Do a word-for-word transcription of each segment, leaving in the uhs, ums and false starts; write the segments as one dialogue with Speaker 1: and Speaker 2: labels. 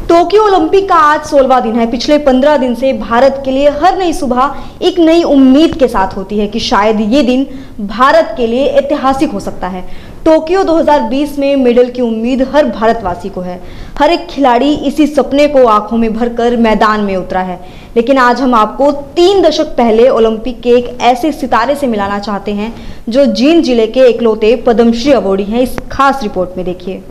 Speaker 1: Tokyo Olympic का आज सोलहवां दिन है। पिछले पंद्रह दिन से भारत के लिए हर नई सुबह एक नई उम्मीद के साथ होती है कि शायद ये दिन भारत के लिए ऐतिहासिक हो सकता है। टोक्यो दो हज़ार बीस में मेडल की उम्मीद हर भारतवासी को है। हर एक खिलाड़ी इसी सपने को आंखों में भरकर मैदान में उतरा है। लेकिन आज हम आपको तीन दशक पहले ओलंपिक के एक ऐसे सितारे से मिलाना चाहते हैं जो जींद जिले के इकलौते पद्मश्री अवॉर्डी हैं। इस खास रिपोर्ट में देखिए।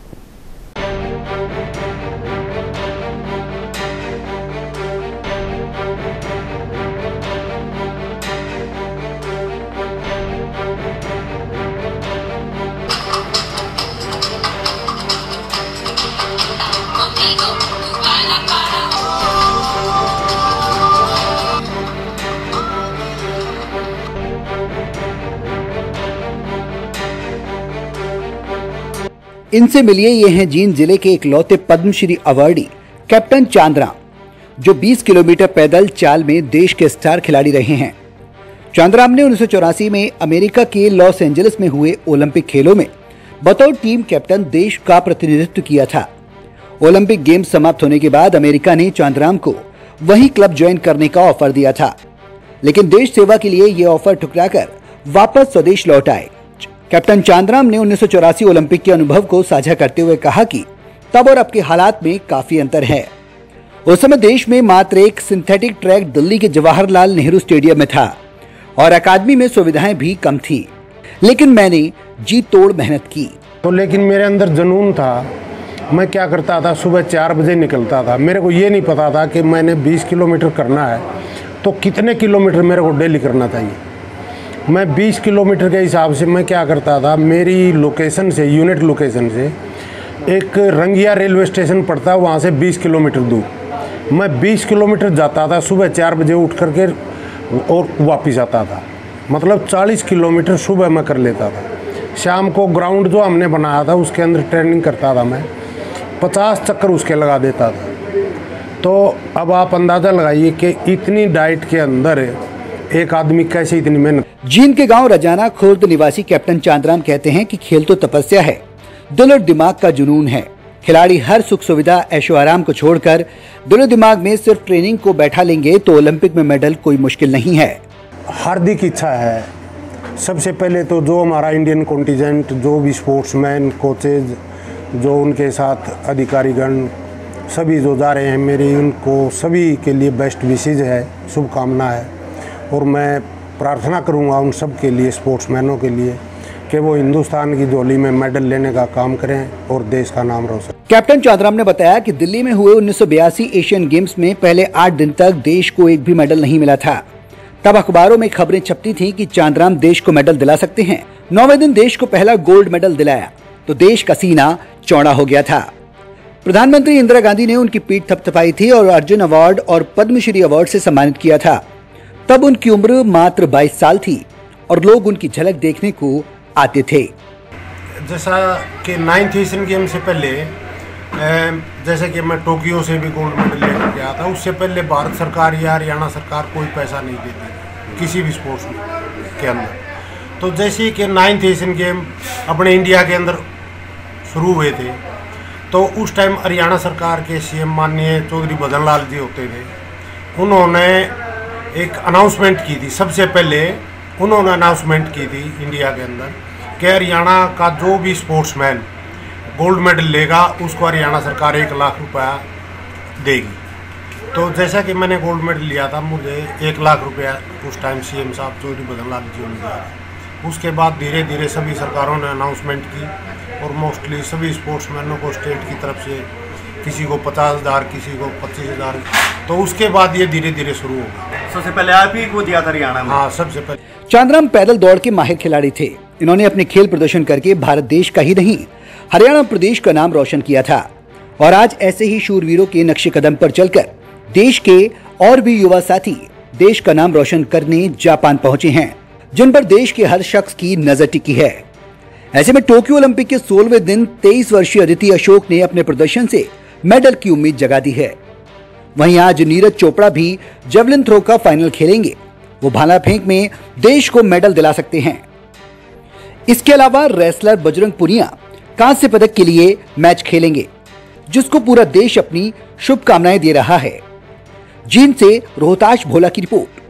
Speaker 2: इनसे मिलिए ये हैं जींद जिले के इकलौते पद्मश्री अवार्डी कैप्टन चांद्राम, जो बीस किलोमीटर पैदल चाल में देश के स्टार खिलाड़ी रहे हैं। चांद्राम ने उन्नीस सौ चौरासी में अमेरिका के लॉस एंजलिस में हुए ओलंपिक खेलों में बतौर टीम कैप्टन देश का प्रतिनिधित्व किया था। ओलंपिक गेम्स समाप्त होने के बाद अमेरिका ने चांद्राम को वही क्लब ज्वाइन करने का ऑफर दिया था, लेकिन देश सेवा के लिए ये ऑफर ठुकराकर वापस स्वदेश लौट आए। कैप्टन चांद्राम ने उन्नीस सौ चौरासी ओलंपिक के अनुभव को साझा करते हुए कहा कि तब और अब के हालात में काफी अंतर है। उस समय देश में मात्र एक सिंथेटिक ट्रैक दिल्ली के जवाहरलाल नेहरू स्टेडियम में था और अकादमी में सुविधाएं भी कम थी, लेकिन मैंने जी तोड़ मेहनत की।
Speaker 3: तो लेकिन मेरे अंदर जुनून था। मैं क्या करता था, सुबह चार बजे निकलता था। मेरे को ये नहीं पता था कि मैंने बीस किलोमीटर करना है तो कितने किलोमीटर मेरे को डेली करना चाहिए। मैं बीस किलोमीटर के हिसाब से मैं क्या करता था, मेरी लोकेशन से, यूनिट लोकेशन से एक रंगिया रेलवे स्टेशन पड़ता है, वहाँ से बीस किलोमीटर दूर मैं बीस किलोमीटर जाता था सुबह चार बजे उठ करके और वापस आता था। मतलब चालीस किलोमीटर सुबह मैं कर लेता था। शाम को ग्राउंड जो हमने बनाया था उसके अंदर ट्रेनिंग करता था। मैं पचास चक्कर उसके लगा देता था। तो अब आप अंदाज़ा लगाइए कि इतनी डाइट के अंदर एक आदमी कैसे इतनी मेहनत।
Speaker 2: जींद के गांव रजाना खुर्द निवासी कैप्टन चांद्राम कहते हैं कि खेल तो तपस्या है, दिल और दिमाग का जुनून है। खिलाड़ी हर सुख सुविधा ऐशो आराम को छोड़कर दिल और दिमाग में सिर्फ ट्रेनिंग को बैठा लेंगे तो ओलंपिक में मेडल कोई मुश्किल नहीं है।
Speaker 3: हार्दिक इच्छा है। सबसे पहले तो जो हमारा इंडियन कॉन्टिजेंट, जो भी स्पोर्ट्समैन, कोचेज, जो उनके साथ अधिकारीगण सभी जो जा रहे हैं, मेरी उनको सभी के लिए बेस्ट विशेज है, शुभकामना है। और मैं प्रार्थना करूंगा उन सब के लिए, स्पोर्ट्समैनों के लिए, कि वो हिंदुस्तान की झोली में मेडल लेने का काम करें और देश का नाम रोशन।
Speaker 2: कैप्टन चांद्राम ने बताया कि दिल्ली में हुए उन्नीस सौ बयासी एशियन गेम्स में पहले आठ दिन तक देश को एक भी मेडल नहीं मिला था। तब अखबारों में खबरें छपती थी कि चांद्राम देश को मेडल दिला सकते हैं। नौवें दिन देश को पहला गोल्ड मेडल दिलाया तो देश का सीना चौड़ा हो गया था। प्रधानमंत्री इंदिरा गांधी ने उनकी पीठ थपथपाई थी और अर्जुन अवार्ड और पद्मश्री अवार्ड से सम्मानित किया था। तब उनकी उम्र मात्र बाईस साल थी और लोग उनकी झलक देखने को आते थे।
Speaker 3: जैसा कि नाइन्थ एशियन गेम से पहले, जैसे कि मैं टोक्यो से भी गोल्ड मेडल लेकर गया था, उससे पहले भारत सरकार या हरियाणा सरकार कोई पैसा नहीं देती किसी भी स्पोर्ट्स में के अंदर। तो जैसे कि नाइन्थ एशियन गेम अपने इंडिया के अंदर शुरू हुए थे तो उस टाइम हरियाणा सरकार के सीएम माननीय चौधरी भजन लाल जी होते थे। उन्होंने एक अनाउंसमेंट की थी। सबसे पहले उन्होंने अनाउंसमेंट की थी इंडिया के अंदर कि हरियाणा का जो भी स्पोर्ट्समैन गोल्ड मेडल लेगा उसको हरियाणा सरकार एक लाख रुपया देगी। तो जैसा कि मैंने गोल्ड मेडल लिया था, मुझे एक लाख रुपया उस टाइम सीएम साहब चौधरी भजन लाल जी ने दिया। उसके बाद धीरे धीरे सभी सरकारों ने अनाउंसमेंट की और मोस्टली सभी स्पोर्ट्समैनों को स्टेट की तरफ से किसी को पचास हज़ार, किसी को पच्चीस हज़ार। तो उसके बाद ये धीरे धीरे शुरू हो गया।
Speaker 4: सबसे पहले आप ही को दिया था हरियाणा में?
Speaker 3: हाँ, सबसे पहले।
Speaker 2: चांद्राम पैदल दौड़ के माहिर खिलाड़ी थे। इन्होंने अपने खेल प्रदर्शन करके भारत देश का ही नहीं हरियाणा प्रदेश का नाम रोशन किया था और आज ऐसे ही शूरवीरों के नक्शे कदम पर चलकर देश के और भी युवा साथी देश का नाम रोशन करने जापान पहुंचे हैं, जिन पर देश के हर शख्स की नजर टिकी है। ऐसे में टोक्यो ओलंपिक के सोलहवें दिन तेईस वर्षीय अदिति अशोक ने अपने प्रदर्शन से मेडल की उम्मीद जगा दी है। वहीं आज नीरज चोपड़ा भी जेवलिन थ्रो का फाइनल खेलेंगे। वो भाला फेंक में देश को मेडल दिला सकते हैं। इसके अलावा रेसलर बजरंग पुनिया कांस्य पदक के लिए मैच खेलेंगे। जिसको पूरा देश अपनी शुभकामनाएं दे रहा है। जींद से रोहताश भोला की रिपोर्ट।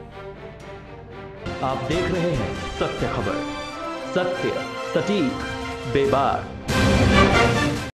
Speaker 5: आप देख रहे हैं सत्य खबर, सत्य सटीक बेबाक।